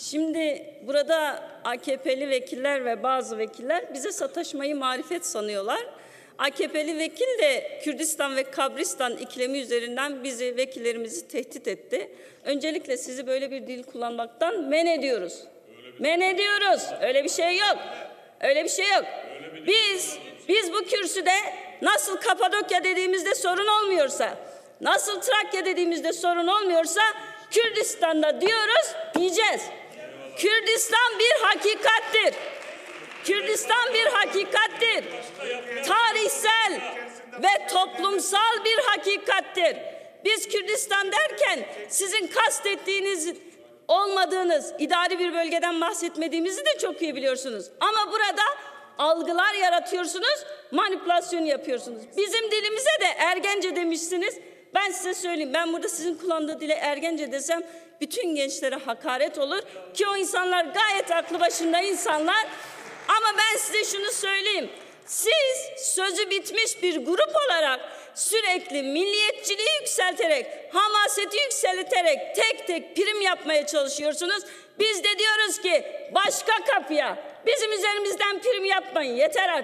Şimdi burada AKP'li vekiller ve bazı vekiller bize sataşmayı marifet sanıyorlar. AKP'li vekil de Kürdistan ve Kabristan iklimi üzerinden bizi, vekillerimizi tehdit etti. Öncelikle sizi böyle bir dil kullanmaktan men ediyoruz. Men ediyoruz. Öyle bir şey yok. Öyle bir şey yok. Biz bu kürsüde nasıl Kapadokya dediğimizde sorun olmuyorsa, nasıl Trakya dediğimizde sorun olmuyorsa Kürdistan'da diyoruz, diyeceğiz. Kürdistan bir hakikattir. Kürdistan bir hakikattir. Tarihsel ve toplumsal bir hakikattir. Biz Kürdistan derken sizin kastettiğiniz olmadığınız idari bir bölgeden bahsetmediğimizi de çok iyi biliyorsunuz. Ama burada algılar yaratıyorsunuz, manipülasyon yapıyorsunuz. Bizim dilimize de ergence demişsiniz. Ben size söyleyeyim, ben burada sizin kullandığı dile ergence desem bütün gençlere hakaret olur ki o insanlar gayet aklı başında insanlar. Ama ben size şunu söyleyeyim. Siz sözü bitmiş bir grup olarak sürekli milliyetçiliği yükselterek, hamaseti yükselterek tek tek prim yapmaya çalışıyorsunuz. Biz de diyoruz ki başka kapıya, bizim üzerimizden prim yapmayın, yeter artık.